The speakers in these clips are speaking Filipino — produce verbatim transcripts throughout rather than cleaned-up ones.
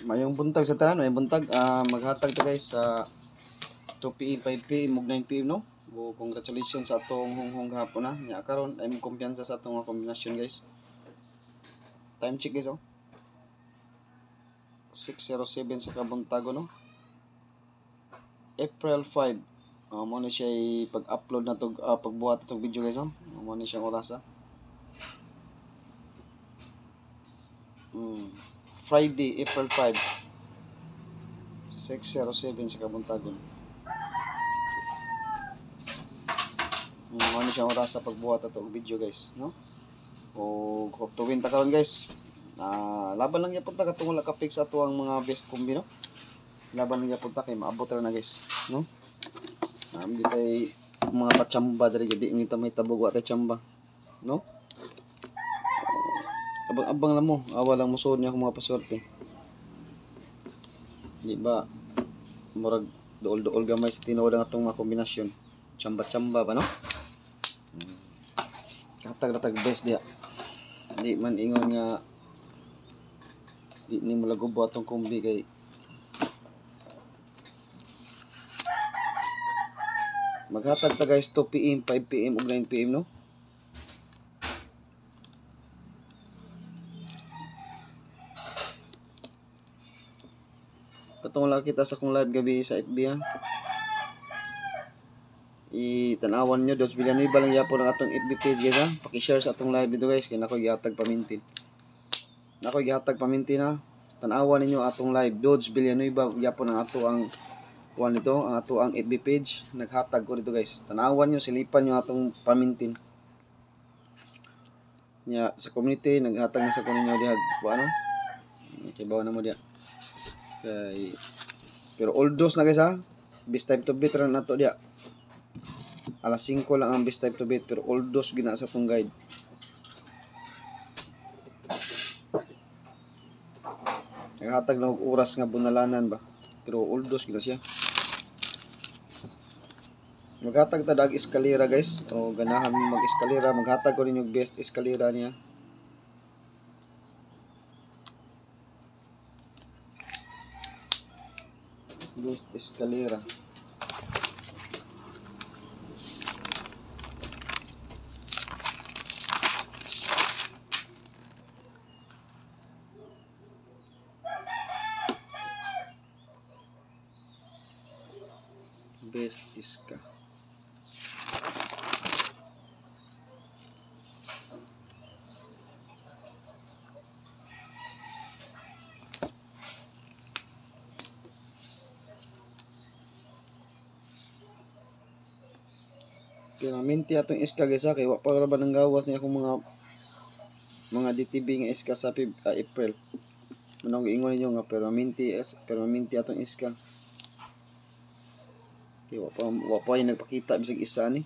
Mayong buntag sa tanan, mayong buntag. Uh, maghatag to guys sa two p m, five p m, ug nine p m no. O congratulations sa atong hunghong gahapon na. Nya karon ay mo kumpiyansa sa atong kombinasyon guys. Time check guys oh. six oh seven sa kabuntago no. April five. Uh, mo na siya pag-upload na to, uh, pagbuhat itong video guys oh. Mo na siyang orasa. Hmm. Friday, April five. six oh seven sa kabuntagon. Ano siya oras sa pagbuhat ato og video guys, no? O hope to win ta karon guys. Na laban lang gyapon ta katong wala ka fix ato ang mga best combi no. Laban lang gyapon ta kay maabot ra na guys, no? Nam di tay mga pachamba diri gid ngita may tabog wa tay chamba, no? Abang-abang lang mo, awa lang mo suod niya akong mga paswerte. Di ba? Murag dool-dool gamay sa tinuod ang atong mga kombinasyon. Chamba-chamba ba no? Katag-ratag best dia. Di man ingon nga di ni mo lagubo atong kumbi kay maghatag ta guys two p m, five p m ug nine p m no. Katong wala kita sa kong live gabi sa F B ha. I-tanawan nyo, dos Villanueva lang yapon ang atong F B page guys ha. Paki-share sa atong live dito guys, kaya nakoy gihatag pamintin. Nakoy gihatag pamintin ha. Tanawan ninyo atong live, Dodge Villanueva yapon ang ato ang kuan nito, ang ato ang F B page. Naghatag ko dito guys. Tanawan nyo, silipan nyo atong pamintin. Nya sa community naghatag na sa kuno ninyo diha, ano? Kibaw na mo diha. Kay pero all those na guys ha. Best time to beat ra nato diha. Alas singko lang ang best time to beat pero all those gina sa tong guide. Naghatag na og oras nga bunalanan ba. Pero all those gina siya. Maghatag ta dag eskalera guys. O ganahan mo mag-eskalera, maghatag ko ninyo best eskalera niya. Best eskalera. Best iska. Pinaminti atong iska guys ha, kay wa pa ra ba nang gawas ni akong mga mga D T B nga iska sa uh, April. Manong ingon ninyo nga pinaminti is pinaminti atong iska. Kay wa pa wa pa yung nagpakita bisag isa ni.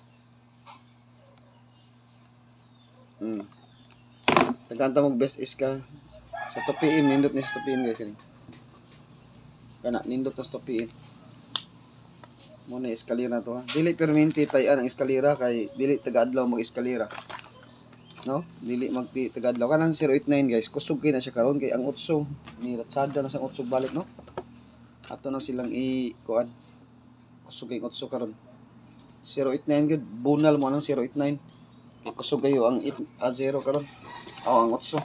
Hmm. Tagantang mag best iska sa two p m nindot ni sa two p m guys kani. Kana nindot sa two p m. Muna eskalera to ha. Dili perminti tayan ang eskalera kay dili taga-adlaw mag-eskalera. No? Dili magti taga-adlaw kanang zero eight nine guys. Kusog kay na siya karon kay ang utso ni ratsada na sa utso balik no. Ato na silang i kuan. Kusog kay utso karon. zero eight nine gud bunal mo nang zero eight nine. Kay kusog kayo ang eight a zero karon. Aw ang utso.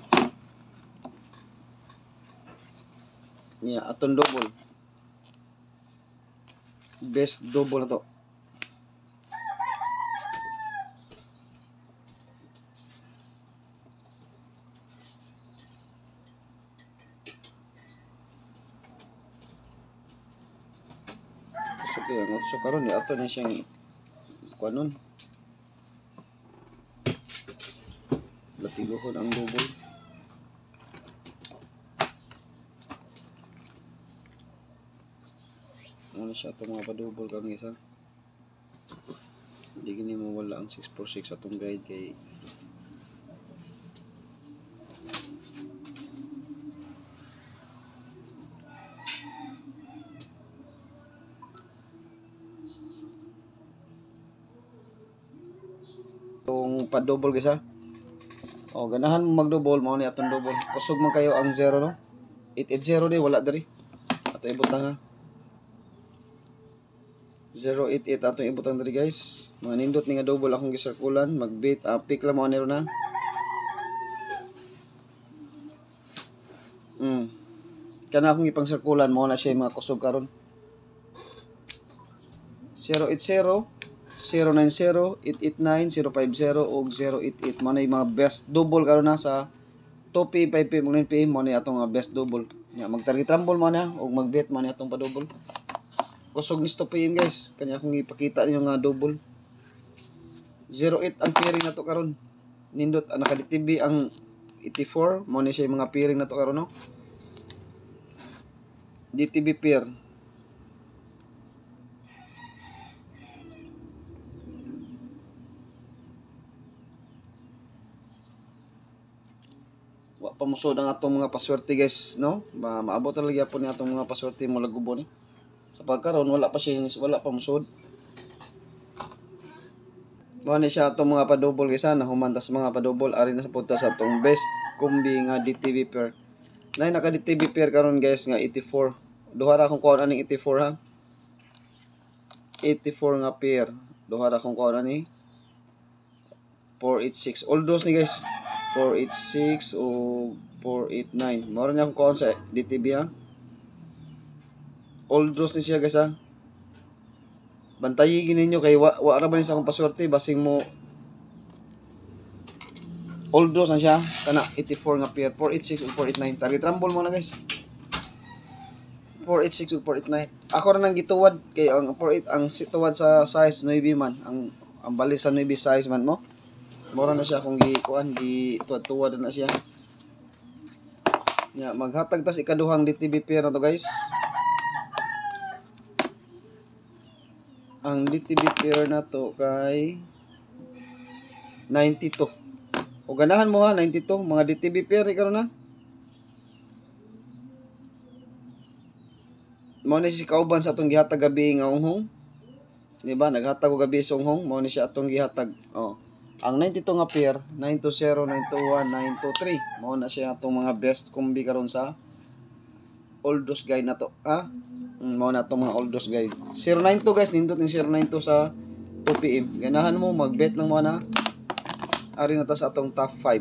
Niya aton double. Best double na to. So kaya nga so karon ni ato na siyang kuanon. Latigohon ang double. Ano siya itong mga pa-double karon guys ha. Hindi gini mawala ang six four six atong guide kay itong pa-double guys ha. O ganahan mo mag-double mo ni atong double. Kusog man kayo ang zero no. eight eight zero di wala diri. Ato ibutang ha. zero eight eight ato ibutang diri guys. Mga nindot ni nga double akong gisirkulan, mag-bait, uh, pick lang mo nero na. Mm. Kana akong ipang sirkulan mo na siya mga kusog karon. zero eight zero, zero nine zero, eight eight nine, zero five zero ug zero eight eight mo na yung mga best double karon na sa two P M, five P M ug nine P M mo na atong uh, best double. Nya mag-target rumble mo na ug mag-bet mo na atong pa-double. Kusog ni two P M guys, kanya akong ipakita ninyo nga double. zero eight ang pairing na to karon. Nindot ang naka-D T B ang eighty-four mo na siya yung mga pairing na to karon no. D T B pair. Wa pa musod ang atong mga paswerte guys, no? Ma maabot talaga po ni atong mga paswerte mo lagubo ni. Sa pagkaron wala pa siya wala pa musod. Mo ni siya atong mga pa-double guys, na humanta sa mga pa-double ari na sa punta sa atong best kombi nga D T B pair. Nay naka D T B pair karon guys nga eighty-four. Duha ra akong kuan aning eighty-four ha. eighty-four nga pair. Duha ra akong kuan ani four eighty-six. All those ni guys. four eighty-six o four eighty-nine. Mao na akong kuan sa D T B ha. All draws ni siya guys ha. Bantayi ninyo kay wa, wa ra ba ni sa akong paswerte basing mo all draws na siya kana eighty-four nga pair, four eighty-six ug four eighty-nine. Target rumble mo na guys. four eighty-six ug four eighty-nine. Ako ra nang gituwad kay ang four eight ang situwad sa size nine man, ang ang bali sa nine size man mo. Mura na siya kung gikuan gi tuwad-tuwad na siya. Ya, maghatag tas ikaduhang D T B pair na to guys. Ang D T B pair na to kay ninety-two. O ganahan mo ha ninety-two mga D T B pair karon na. Mao ni si kauban sa atong gihatag gabi nga unghong. Di ba? Naghatag ko gabi sa unghong, mao ni siya atong gihatag. Oh. Ang ninety-two nga pair, nine two zero, nine two one, nine two three. Mao na siya atong mga best kombi karon sa Oldos guide na to. Ha? Mm, mao na atong mga Oldos guide. zero nine two guys, nindot ng zero nine two sa two P M. Ganahan mo, mag-bet lang mo na. Ari na ta sa atong top five.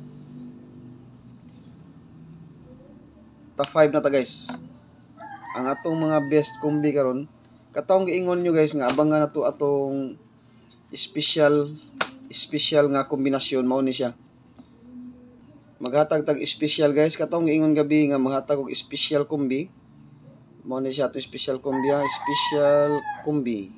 Top five na ta guys. Ang atong mga best kombi karon, katong giingon nyo guys nga abangan na to atong special special nga kombinasyon mao ni siya. Maghatag tag special guys, katong giingon gabi nga maghatag og special kombi. Mao ni siya atong special kombi ha, special kombi.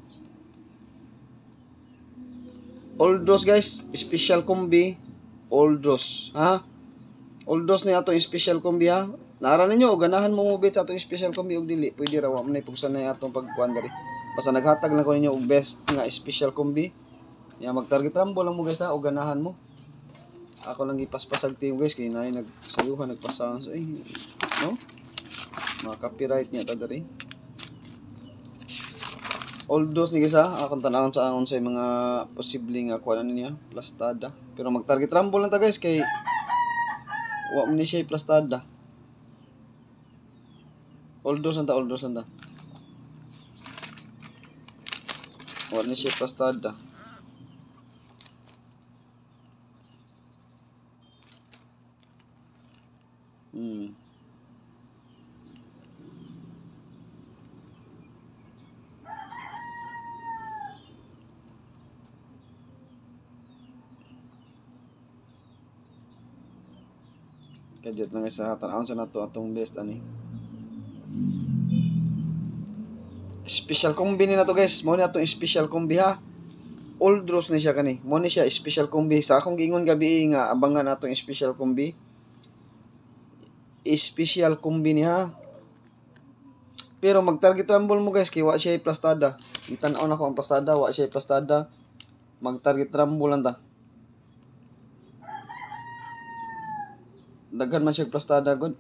All draws guys, special kombi, all draws ha. All draws ni atong special kombi ha. Naara ninyo o ganahan mo mo bet sa atong special kombi og dili pwede ra wa man pugsan na atong pagkuan diri. Basta naghatag lang ko ninyo og best nga special kombi. Ya mag-target rumble lang mo guys ha o ganahan mo. Ako lang gipaspasag team guys kay naay nagsayuhan nagpasang so eh no. Mga copyright niya ta diri. All those ni guys ha akong tan-awon sa angon sa mga posibleng nga kuan niya plastada. Pero mag-target rumble lang ta guys kay wa man ni siya plastada. All those anta, all those anta. Wala ni siya plastada. Hmm. Kadiyot lang sa tan-awon sa nato atong best ani. Special kombi ni na to guys. Mo ni atong special kombi ha. All draws ni siya kani. Mo ni siya special kombi. Sa akong giingon gabi nga abangan natong special kombi. Special kombi ni ha. Pero mag-target rumble mo guys kay wa siya plastada. Itan-aw na ko ang plastada, wa siya plastada. Mag-target rumble lang ta. Daghan man siya plastada gud.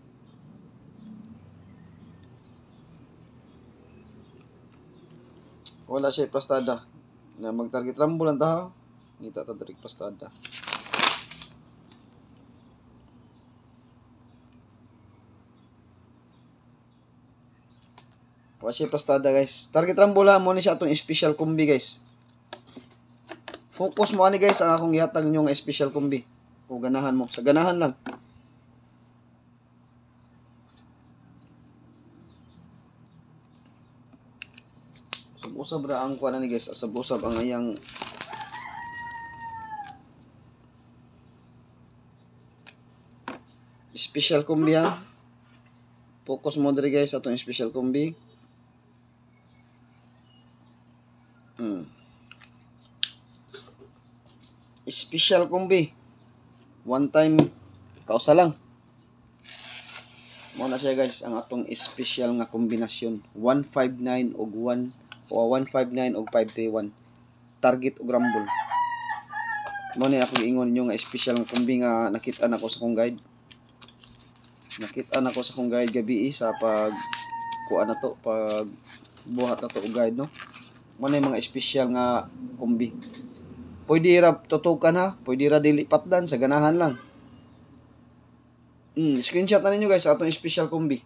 Wala siya plastada. Na mag-target rumble lang ta. Ngita ta diri plastada. Wa siya plastada guys. Target Rumble ha mo ni siya atong special combi guys. Focus mo ani guys ang akong gihatag ninyo nga special combi. Kung ganahan mo, sa ganahan lang. Usab-usab ra ang kuan ni guys, usab-usab ang ayang special combi ha. Focus mo diri guys atong special combi. Hmm. Special combi. One time kausa lang. Mo na siya guys ang atong special nga kombinasyon. one fifty-nine og one o one fifty-nine og five thirty-one. Target og Rumble. Mo ni ako giingon ninyo nga special nga kombi nga nakita nako sa kong guide. Nakita nako sa kong guide gabi sa pag kuan na to, pag buhat na to og guide no. Mo na mga special nga kombi. Pwede ra tutukan ha, pwede ra dili patdan sa ganahan lang. Hmm, screenshot na ninyo guys atong special kombi.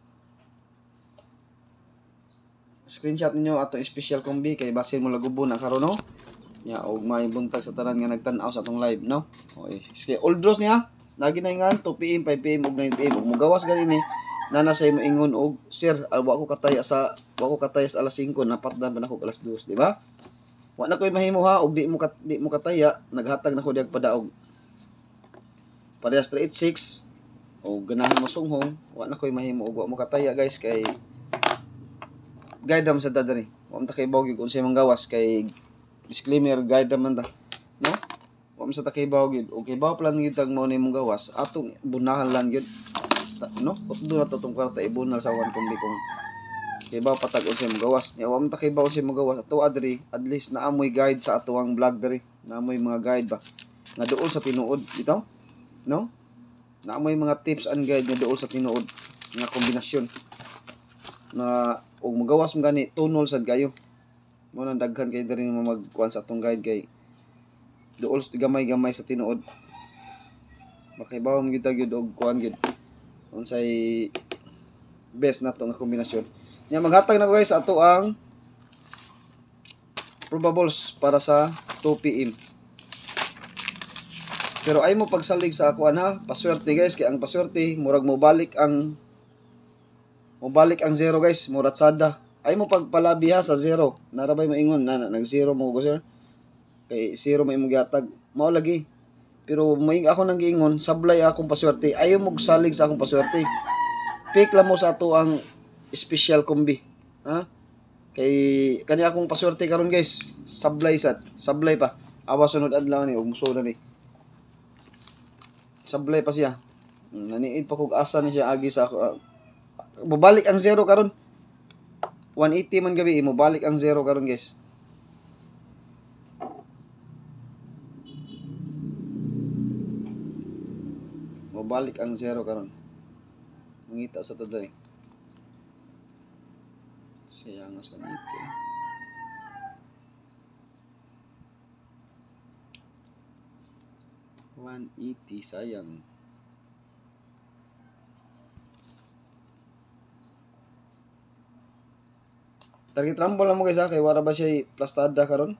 Screenshot ninyo atong special kombi kay basin mo lagubon na karon no. Nya og may buntag sa tanan nga nagtan-aw sa atong live no. Okay, sige, all draws niya. Lagi na ingan two P M, five P M ug nine P M ug mugawas gani ni nana say moingon og sir, wa ko kataya sa wa ko kataya sa alas singko napatdan pa nako alas dos, di ba? Wa na koy mahimo ha og di mo kat, di mo kataya naghatag nako diag padaog. Parehas three eighty-six o ganahan mo sunghong, wa na koy mahimo og wa mo kataya guys kay guide man sa dadari. Wa man ta kay bawgi kung say manggawas kay disclaimer guide man ta, no? Wa man sa ta kay bawgi og kay baw plan gyud tag mo ni mong gawas atong bunahan lang gyud, no? Putdo na to tong kwarta ibunal sa one kombi kung kay baw patag unsay mong gawas. Nya wa man ta kay baw unsay mong gawas ato adri at least naamoy guide sa atuang vlog diri. Naamoy mga guide ba nga duol sa tinuod bitaw, no? Naamoy mga tips and guide nga duol sa tinuod nga kombinasyon na og magawas mo gani tunol sad kayo. Mo nang daghan kay diri mo magkuan sa atong guide kay duol gamay-gamay sa tinuod. Makibaw mo gyud gyud og kuan gyud unsay best nato nga kombinasyon. Nya maghatag na ko guys ato ang probables para sa two P M. Pero ay mo pagsalig sa ako ha, paswerte guys kay ang paswerte murag mo balik ang mo balik ang zero guys, muratsada. Ay mo pagpalabi ha sa zero. Narabay mo ingon na, nag zero mo go sir. Kay zero may imong gihatag. Mao lagi. Pero may ako nang giingon, sablay akong paswerte. Ayo mo salig sa akong paswerte. Pick lang mo sa ato ang special kombi. Ha? Kay kani akong paswerte karon guys, sablay sad. Sablay pa. Awa sunod adlaw ni og musuda ni. Sablay pa siya. Naniid pa kog asa ni siya agi sa ako. Uh, mobalik ang zero karon. one eighty man gabi, mobalik ang zero karon guys. Mobalik ang zero karon. Mangita sa taday. Siya ang one eighty. one eighty sayang. Target Rumble lang mo guys ha, kay wala ba siya plastada karon?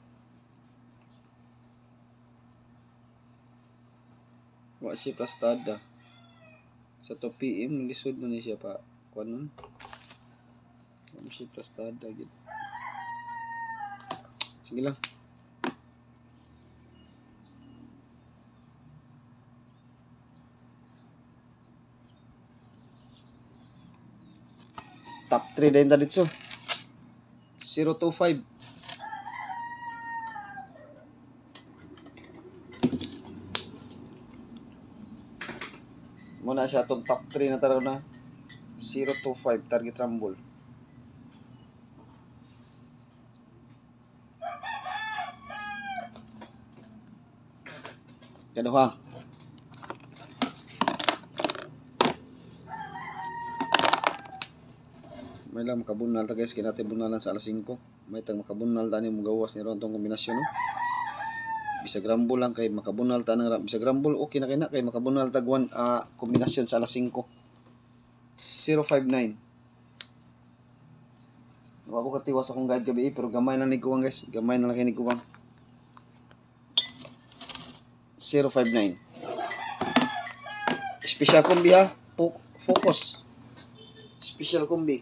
Wa siya plastada. Sa two P M lisod man ni siya pa kuan nun. Wa siya plastada gid. Sige lang. Top three din ta dito. zero two five. Muna siya itong top three na taraw na zero two five target Rumble. Kaduha. May lang makabunal ta guys, kinate bunalan sa alas singko. May tang makabunal ta ni magawas ni ron tong kombinasyon no. Bisag Rumble lang kay makabunal ta nang bisag Rumble okay na kay na kay makabunal tag one uh, kombinasyon sa alas singko. zero five nine. Wa ko katiwas akong guide gabi pero gamay na ni kuwang guys. Gamay na lang kay ni kuwang. zero five nine. Special combi ha. Focus. Special combi.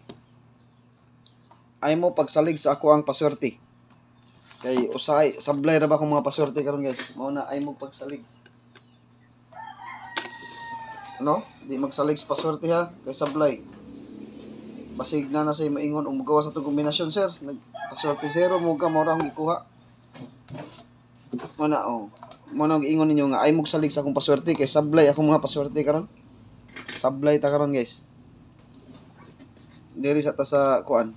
Ay mo pagsalig sa ako ang paswerte. Kay usay sablay ra ba akong mga paswerte karon guys. Mao na ay mo pagsalig. No? Di magsalig sa paswerte ha kay sablay. Basig na na say maingon og magawa sa tong kombinasyon sir. Nagpaswerte zero mo ka mo ra akong ikuha. Mana oh. Mano ingon ninyo nga ay mo salig sa akong paswerte kay sablay akong mga paswerte karon. Sablay ta karon guys. Diri sa ta sa kuan.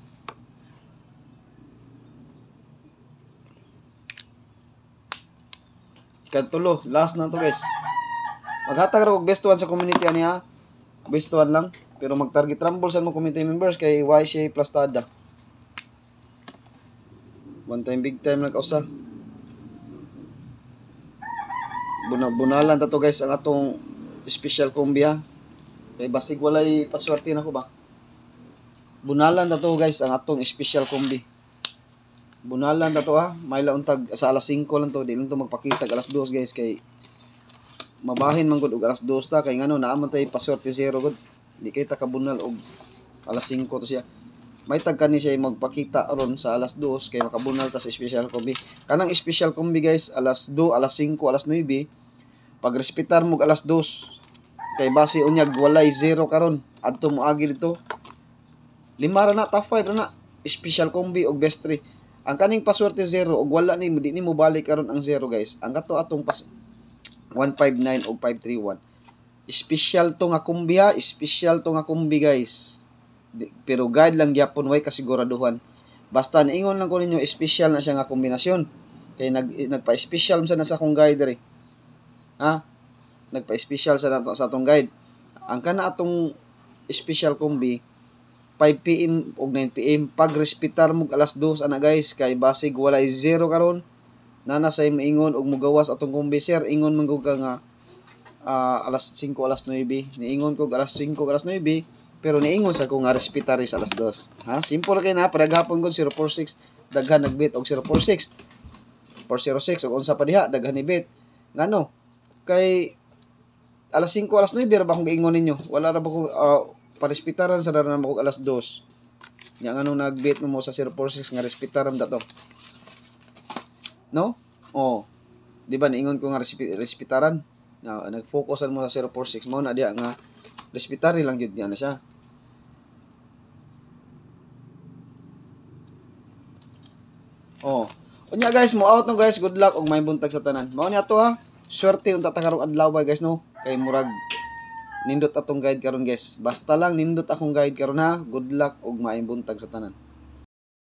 Katulo, last na to guys. Maghatag ra og best one sa community ani ha. Best one lang. Pero mag-target rumble sa mga community members kay Y C plus tada. One time big time lang kausa. Buna-bunalan ta to guys ang atong special combi ha. Kay basig walay paswerte na ko ba. Bunalan ta to guys ang atong special combi. Bunalan ta to ha. May launtag sa alas singko lang to, di lang to magpakita alas dos guys kay mabahin man gud og alas dos ta kay ngano naamon tay paswerte zero gud. Di kay ta kabunal og alas singko to siya. May tag kani siya magpakita aron sa alas dos kay makabunal ta sa special combi. Kanang special combi guys alas dos, alas singko, alas nueve pagrespetar mo alas dos kay base unyag walay zero karon adto mo agi dito. Lima ra na top five ra na special combi og best three. Ang kaning paswerte zero og wala ni di ni mo balik karon ang zero guys. Ang kato atong pas one five nine o five three one. Special to nga kumbi ha, special to nga kumbi guys. Di, pero guide lang gyapon way kasiguraduhan. Basta niingon lang ko ninyo special na siya nga kombinasyon. Kay nag nagpa-special sa na sa akong guide diri. Ha? Nagpa-special sa nato sa atong guide. Ang kana atong special kumbi five P M ug nine P M pag respetar mo alas dos ana guys kay basig walay zero karon. Nana say maingon og mugawas atong kumbi sir ingon man ka nga uh, alas singko alas nueve niingon ko alas singko alas nueve pero niingon sa ko nga respetar is alas dos ha simple kay na padaghapon gud zero four six daghan nagbit og zero four six four zero six ug unsa pa diha daghan ni bit ngano kay alas singko alas nueve ra ba akong giingon ninyo wala ra ba ko uh, parespetaran sa dara na ko alas dos nya ngano nagbit mo sa zero four six nga respetaram dato no oh di ba niingon ko nga respetaran na nag-focusan mo sa zero four six mo na diya nga respetari lang gyud niya na siya. Oh. Unya guys, mo out no guys, good luck og may buntag sa tanan. Mao ni ato ha. Swerte unta ta karong adlaw guys no. Kay murag nindot atong guide karon guys. Basta lang nindot akong guide karon ha. Good luck og may buntag sa tanan.